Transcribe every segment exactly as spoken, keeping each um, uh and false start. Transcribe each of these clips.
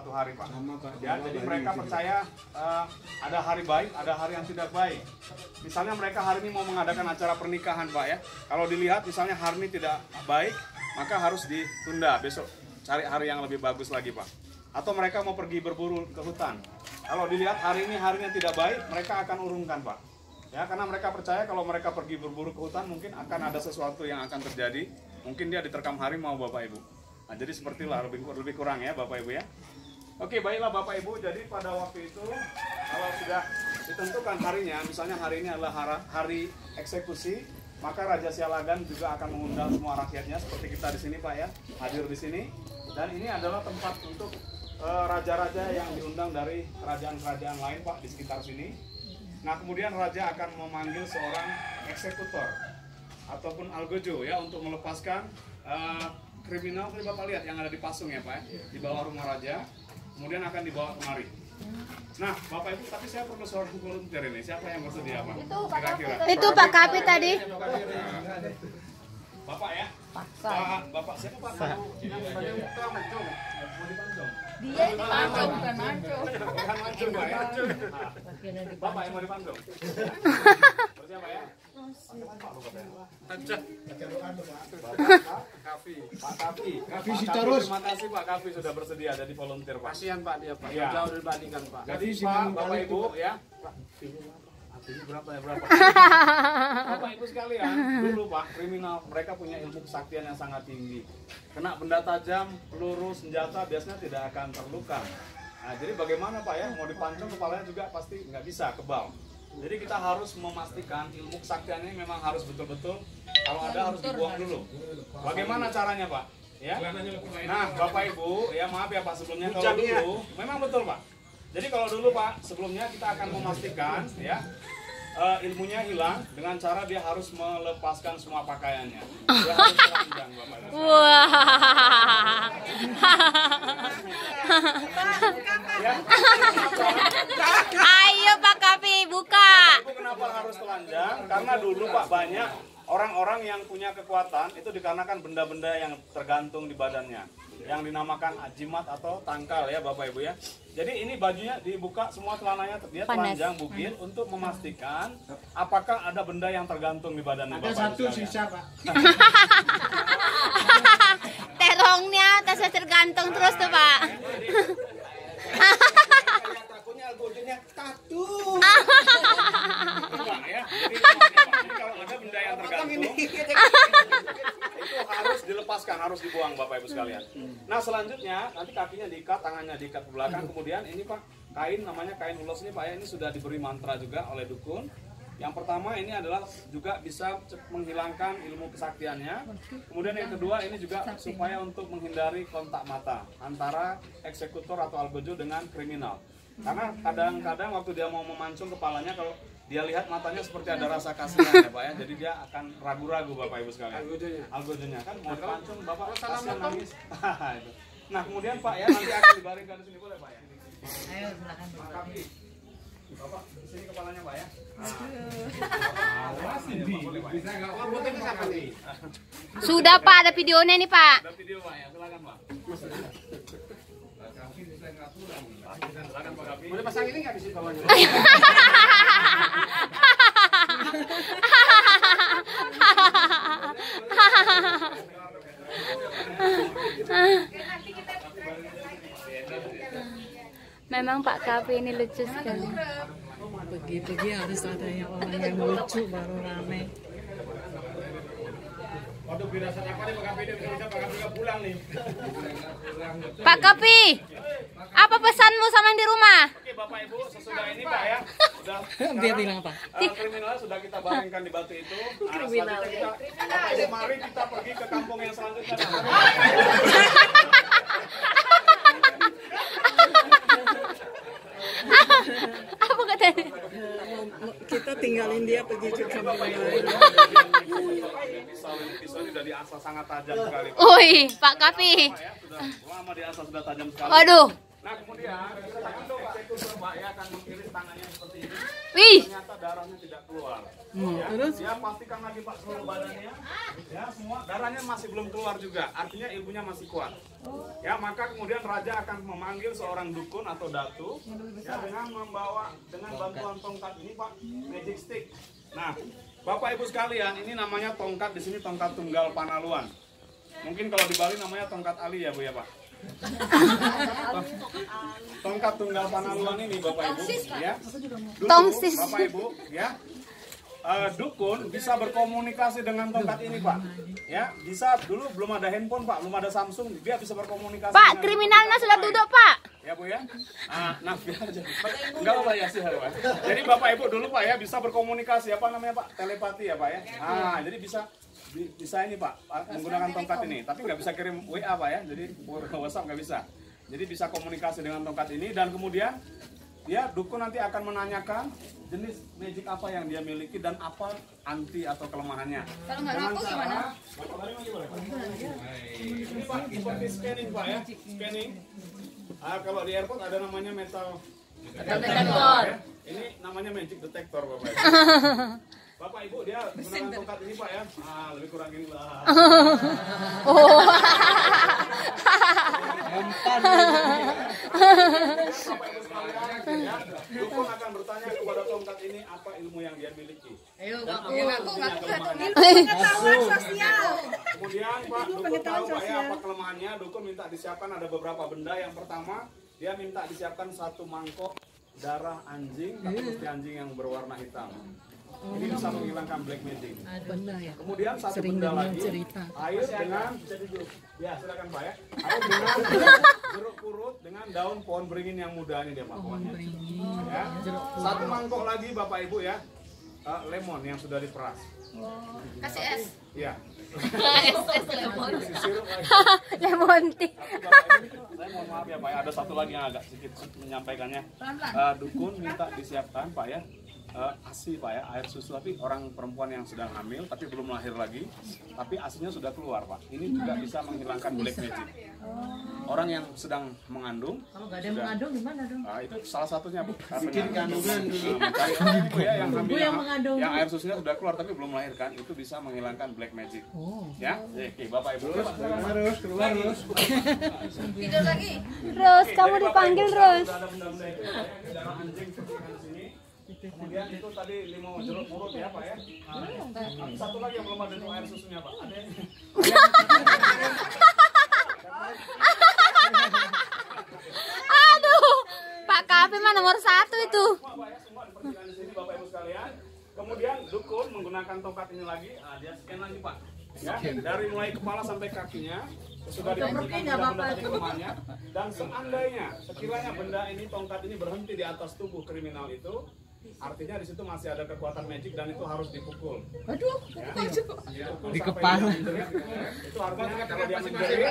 satu hari, Pak. Ya, jadi mereka percaya uh, ada hari baik, ada hari yang tidak baik. Misalnya mereka hari ini mau mengadakan acara pernikahan, Pak ya. Kalau dilihat misalnya hari ini tidak baik, maka harus ditunda besok, cari hari yang lebih bagus lagi, Pak. Atau mereka mau pergi berburu ke hutan. Kalau dilihat hari ini harinya tidak baik, mereka akan urungkan, Pak. Ya, karena mereka percaya kalau mereka pergi berburu ke hutan mungkin akan ada sesuatu yang akan terjadi. Mungkin dia diterkam harimau, Bapak Ibu. Nah, jadi sepertilah lebih lebih kurang ya, Bapak Ibu ya. Oke, baiklah Bapak Ibu. Jadi pada waktu itu kalau sudah ditentukan harinya, misalnya hari ini adalah hari eksekusi, maka Raja Siallagan juga akan mengundang semua rakyatnya seperti kita di sini, Pak ya, hadir di sini. Dan ini adalah tempat untuk raja-raja yang diundang dari kerajaan-kerajaan lain, Pak, di sekitar sini. Nah, kemudian raja akan memanggil seorang eksekutor ataupun algojo ya untuk melepaskan uh, kriminal. Tadi Bapak lihat yang ada di pasung ya, Pak, di bawah rumah raja. Kemudian akan dibawa kemari. Nah, Bapak Ibu, tapi saya perlu seorang volunteer ini. Siapa yang bersedia, Pak? Itu Pak Kapi. Itu Pak Kapi tadi. Bapak ya? Pak, Bapak siapa Pak? Dia ini mancung, bukan mancung. Bukan mancung, Pak ya? Bapak yang mau dipanggil. Siapa ya? Pak Kapi. Pak Kapi. Kapi terus. Terima kasih Pak Kapi sudah bersedia jadi volunteer, Pak. Kasihan Pak dia, Pak. Ya. Jauh dibandingkan, Pak. Jadi Pak, Bapak Ibu ya. Ini berapa ya berapa? Bapak Ibu sekalian, dulu Pak, kriminal mereka punya ilmu kesaktian yang sangat tinggi. Kena benda tajam, peluru, senjata biasanya tidak akan terluka. Nah, jadi bagaimana Pak ya, mau dipancung kepalanya juga pasti nggak bisa, kebal. Jadi kita harus memastikan ilmu kesaktiannya memang harus betul-betul, kalau ada harus dibuang dulu. Bagaimana caranya Pak? Ya. Nah, Bapak Ibu, ya maaf ya Pak sebelumnya kalau dulu, memang betul Pak. Jadi kalau dulu Pak, sebelumnya kita akan memastikan ya uh, ilmunya hilang dengan cara dia harus melepaskan semua pakaiannya. Dia harus telanjang, Bapak. Wah. Ya. Ayo Pak Kapi buka. Itu kenapa harus telanjang? Karena dulu Pak banyak orang-orang yang punya kekuatan itu dikarenakan benda-benda yang tergantung di badannya, yang dinamakan ajimat atau tangkal ya Bapak Ibu ya. Jadi ini bajunya dibuka semua, celananya dia telanjang bukit untuk memastikan apakah ada benda yang tergantung di badannya. Ada Bapak satu sisa Pak. Terongnya tasnya tergantung terus tuh Pak. Takutnya algojonya tatu. Ya. Jadi, jadi kalau ada benda yang tergantung itu harus dilepaskan, harus dibuang Bapak Ibu sekalian. Nah selanjutnya nanti kakinya diikat, tangannya diikat ke belakang. Kemudian ini Pak, kain namanya kain ulos ini Pak ya, ini sudah diberi mantra juga oleh dukun. Yang pertama ini adalah juga bisa menghilangkan ilmu kesaktiannya. Kemudian yang kedua ini juga supaya untuk menghindari kontak mata antara eksekutor atau algojo dengan kriminal. Karena kadang-kadang waktu dia mau memancung kepalanya, kalau dia lihat matanya seperti ada rasa kasihan ya Pak ya, jadi dia akan ragu-ragu Bapak Ibu sekalian. Algojonya, algojonya kan mau dipancung Bapak kasihan nangis. Nah kemudian Pak ya nanti akan dibaringkan di sini, boleh Pak ya? Ayo silakan Bapak. Bapak di sini kepalanya Pak ya. Sudah Pak, ada videonya nih Pak. Ada video Pak ya, silakan Pak. Silakan Pak Kapi. Boleh pasang ini nggak di situ bawahnya? Memang Pak Kapi ini lucu sekali. Pergi-pergi harus ada yang orang yang lucu baru rame. Waduh, firasat apa nih Pak Kapi? Dia bisa Pak Kapi nggak pulang nih. Pak Kapi, apa pesanmu sama yang di rumah? Oke Bapak Ibu, sesudah ini Pak ya, sudah Dia bilang apa? Uh, kriminal sudah kita baringkan di batu itu. Nah, kriminal. Kita, Bapak Ibu, mari kita pergi ke kampung yang selanjutnya. Apa katanya? Kita tinggalin dia pergi ke kampung lain. Pisau ini sudah diasah sangat tajam sekali. Ui, Pak Kapi. Ya, sudah lama diasah, sudah tajam sekali. Waduh. Nah kemudian kita akan coba Pak ya akan mengiris tangannya seperti ini. Wih. ternyata darahnya tidak keluar. Hmm, Ya, terus? ya pastikan lagi Pak seluruh badannya, ya semua darahnya masih belum keluar juga, artinya ilmunya masih kuat. Ya maka kemudian raja akan memanggil seorang dukun atau datu, ya dengan membawa dengan bantuan tongkat ini Pak, magic stick. Nah, Bapak Ibu sekalian, ini namanya tongkat di sini tongkat tunggal Panaluan. Mungkin kalau di Bali namanya tongkat Ali ya Bu ya Pak. Tongkat tunggal Panaluan ini Bapak Ibu, ya. Dulu, Tongsis. Bapak Ibu, ya. Uh, dukun bisa berkomunikasi dengan tongkat ini Pak. Ya, bisa dulu belum ada handphone Pak, belum ada Samsung, dia bisa berkomunikasi. Pak, dengan kriminalnya dukun. sudah duduk, Pak. Ya Bu ya. Nah, nah biar aja. Enggak apa ya sih Pak. Jadi Bapak Ibu dulu Pak ya bisa berkomunikasi apa namanya Pak? Telepati ya Pak ya. Ah, jadi bisa bisa ini Pak menggunakan tongkat ini, tapi nggak bisa kirim W A Pak ya. Jadi WhatsApp nggak bisa. Jadi bisa komunikasi dengan tongkat ini dan kemudian ya dukun nanti akan menanyakan jenis magic apa yang dia miliki dan apa anti atau kelemahannya. Kalau nggak ngaku gimana? Ini Pak seperti scanning Pak ya, scanning. Ah, kalau di airport ada namanya metal Detektor. ya. Ini namanya magic detector Bapak Ibu. Bapak Ibu dia menggunakan tongkat ini Pak ya. Ah, lebih kurang gini lah. Oh. Bapak Ibu sekalian, ya, dukun akan bertanya kepada tongkat ini apa ilmu yang dia miliki. Ayo, Dan ngaku, apa ngaku, ilmunya, ngaku. kelemahannya. Pengetahuan sosial. Kemudian Pak, dukun tahu Pak ya apa kelemahannya. Dukun minta disiapkan ada beberapa benda. Yang pertama, dia minta disiapkan satu mangkok darah anjing, tapi mesti anjing yang berwarna hitam. Ini bisa menghilangkan black magic. Benar ya. Kemudian satu Sering benda dengar lagi, cerita. air dengan ya silakan Pak ya. Air dengan jeruk purut dengan daun pohon beringin yang muda ini dia Pak. pohonnya. Ya. Satu mangkok lagi Bapak Ibu ya, uh, lemon yang sudah diperas. Kasih es. Iya. Es, es lemon. Kasih sirup lagi. Lemon tea. Tapi Bapak Ibu, saya mohon maaf ya Pak, ya, ada satu lagi yang agak sedikit menyampaikannya. Uh, dukun minta disiapkan Pak ya. Uh, asi Pak ya, air susu, tapi orang perempuan yang sedang hamil tapi belum lahir lagi, tapi asinya sudah keluar Pak. Ini juga bisa menghilangkan black magic. Orang yang sedang mengandung, Kalau nggak ada yang mengandung gimana dong? nah, itu salah satunya Bu. Bikin kandungan mencari ibu ya yang hamil, Ibu yang mengandung. yang air susunya sudah keluar tapi belum melahirkan, itu bisa menghilangkan black magic. Oh. Ya, oke Bapak Ibu. Terus keluar terus. Tidur lagi. Terus, kamu Jadi, Bapak dipanggil Ibu, terus. sudah ada benda-benda itu ya, darah anjing seperti di sini. Kemudian itu tadi limau jeruk purut ya Pak ya. Nah, satu lagi yang belum ada itu air susunya Pak. Ada yang Aduh, Pak Kapi mah nomor satu itu. semua Pak ya, semua diperhatikan di sini Bapak Ibu sekalian. Kemudian dukun menggunakan tongkat ini lagi, ah, dia scan lagi Pak. Ya, dari mulai kepala sampai kakinya sudah dibersihkan benda-benda tadi kelemahannya. Dan seandainya sekiranya benda ini tongkat ini berhenti di atas tubuh kriminal itu, artinya di situ masih ada kekuatan magic dan itu harus dipukul. Aduh, Ya. Dipukul Di sampai kepala. dia menjerit. Itu artinya kalau dia menjerit,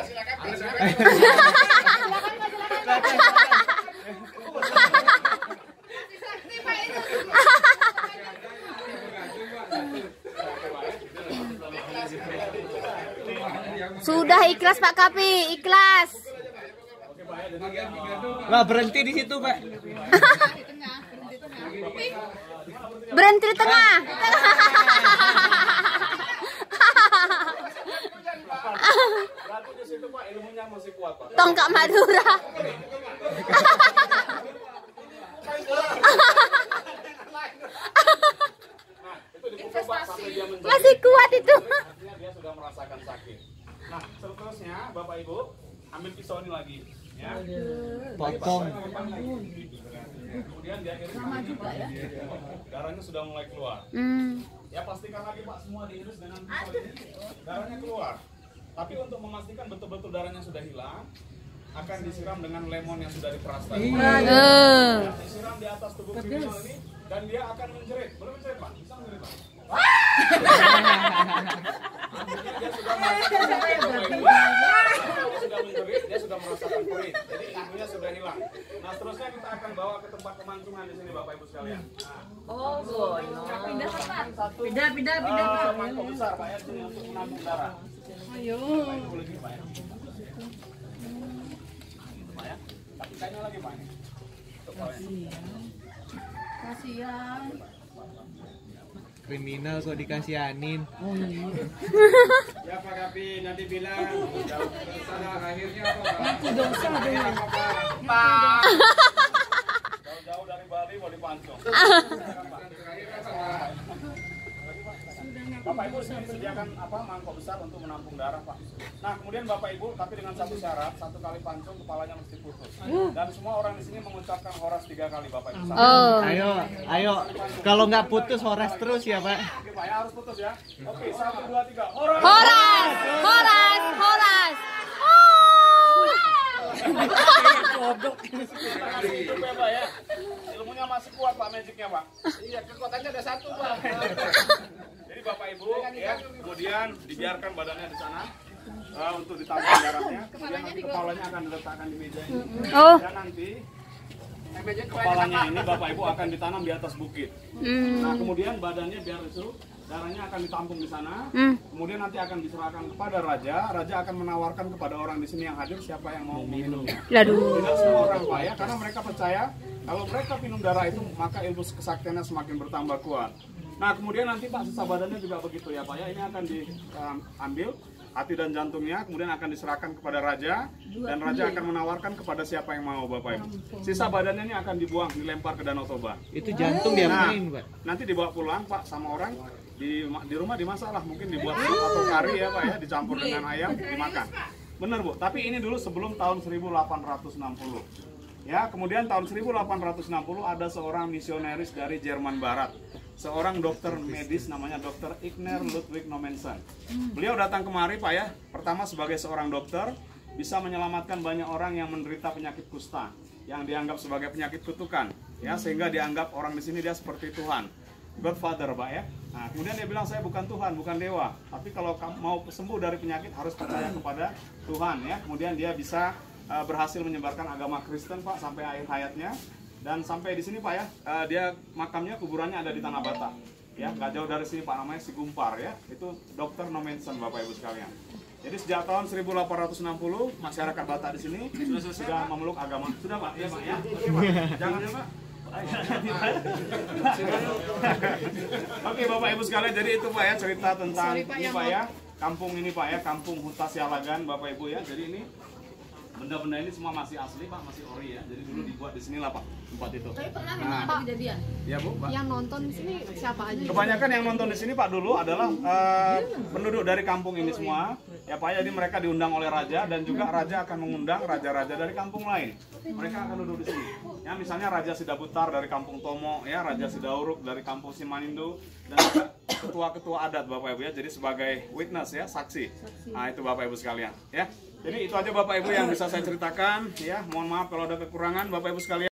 Sudah ikhlas Pak Kapi, ikhlas. Lah berhenti di situ, Pak. Berhenti di tengah. berarti di situ Pak ilmunya masih kuat Pak. Tongkat Madura. Nah, itu dipukul Pak sampai dia menjerit. Masih kuat itu. Artinya dia sudah merasakan sakit. Nah, seterusnya Bapak Ibu ambil pisau ini lagi, ya. Potong. Kemudian dia iris juga ya. Darahnya sudah mulai keluar. Hmm. Ya pastikan lagi Pak semua diiris dengan pisau ini. Darahnya keluar. Tapi untuk memastikan betul-betul darahnya sudah hilang, akan disiram dengan lemon yang sudah diperas tadi. Aduh. Ya, disiram di atas tubuh kriminal ini dan dia akan menjerit. Belum menjerit Pak? Bisa menjerit Pak? Artinya dia sudah merasakan dia sudah menjerit, dia sudah merasakan perih. Jadi ilmunya sudah hilang. Nah, seterusnya kita akan bawa ke tempat pemancingan di sini Bapak Ibu sekalian. Nah, Oh, gono. pindah, pindah, pindah. uh, mangkok besar Pak ya, sini untuk menampung darah. Ayo. Pak, ini boleh gini Pak ya. Pak ya. Tapi kayaknya lagi Pak ini. Untuk Pak ya. Kasihan. Kriminal kok dikasihanin. Oh iya. Ya Pak Kapi nanti bilang jauh ke sana akhirnya apa? Itu dosa dong. Pak. Jauh-jauh dari Bali mau dipancung. Bapak Ibu disediakan apa mangkok besar untuk menampung darah Pak. Nah kemudian Bapak Ibu tapi dengan satu syarat, satu kali pancung kepalanya mesti putus. Dan semua orang di sini mengucapkan horas tiga kali Bapak Ibu. Oh. Ayo, ayo. Kalau nggak putus horas terus ya Pak. Oke Pak ya harus putus ya. Oke satu dua tiga horas. Horas, horas, horas. Oh. Itu Pak ya. Ilmunya masih kuat Pak, magicnya Pak. Iya kekuatannya ada satu Pak. Jadi Bapak Ibu ya, kemudian dibiarkan badannya di sana uh, untuk ditampung darahnya. Kemudian nanti kepalanya akan diletakkan di meja ini. Oh. Dan nanti kepalanya ini Bapak Ibu akan ditanam di atas bukit. Hmm. Nah kemudian badannya biar itu darahnya akan ditampung di sana. Hmm. Kemudian nanti akan diserahkan kepada raja. Raja akan menawarkan kepada orang di sini yang hadir siapa yang mau meminumnya. Aduh. Tidak semua orang Pak ya, karena mereka percaya kalau mereka minum darah itu maka ilmu kesaktiannya semakin bertambah kuat. Nah kemudian nanti Pak sisa badannya juga begitu ya Pak ya, ini akan diambil hati dan jantungnya, kemudian akan diserahkan kepada raja dan raja akan menawarkan kepada siapa yang mau Bapak Ibu. Sisa badannya ini akan dibuang, dilempar ke Danau Toba. Itu jantung dia Nah, main Pak. nanti dibawa pulang Pak sama orang di di rumah dimasak lah, mungkin dibuat sup atau kari ya Pak ya, dicampur dengan ayam dimakan. Bener Bu, tapi ini dulu sebelum tahun seribu delapan ratus enam puluh. Ya, kemudian tahun seribu delapan ratus enam puluh ada seorang misionaris dari Jerman Barat. Seorang dokter medis namanya dokter Igner Ludwig Nommensen. Beliau datang kemari Pak ya, pertama sebagai seorang dokter bisa menyelamatkan banyak orang yang menderita penyakit kusta yang dianggap sebagai penyakit kutukan ya, sehingga dianggap orang di sini dia seperti Tuhan. Godfather Pak ya. Nah, kemudian dia bilang saya bukan Tuhan, bukan dewa, tapi kalau kamu mau sembuh dari penyakit harus percaya kepada Tuhan ya. Kemudian dia bisa uh, berhasil menyebarkan agama Kristen Pak sampai akhir hayatnya. Dan sampai di sini Pak ya, uh, dia makamnya kuburannya ada di tanah Batak. Ya, nggak jauh dari sini Pak, namanya Sigumpar ya. Itu dokter Nommensen Bapak Ibu sekalian. Jadi sejak tahun seribu delapan ratus enam puluh masyarakat Batak di sini sudah, sudah memeluk agama. Sudah Pak? Iya Pak ya. Oke Pak. Jangan ya Pak. Oke Bapak Ibu sekalian, jadi itu Pak ya cerita tentang ini Pak ya, kampung ini Pak ya, kampung Huta Siallagan Bapak Ibu ya. Jadi ini benda-benda ini semua masih asli Pak, masih ori ya. Jadi dulu dibuat di sini lah Pak, tempat itu. Tapi pernah Nah, Pak kejadian. ya Bu, Pak. Yang nonton di sini siapa aja? Kebanyakan yang nonton di sini Pak dulu adalah uh, penduduk dari kampung ini semua. Ya Pak, jadi mereka diundang oleh raja dan juga raja akan mengundang raja-raja dari kampung lain. Mereka akan duduk di sini. Ya misalnya Raja Sidabutar dari kampung Tomo, ya Raja Sidauruk dari kampung Simanindo, dan juga ketua-ketua adat Bapak Ibu ya. Jadi sebagai witness ya, saksi. Nah itu Bapak Ibu sekalian ya. Jadi itu aja Bapak Ibu yang bisa saya ceritakan ya. Mohon maaf kalau ada kekurangan Bapak Ibu sekalian.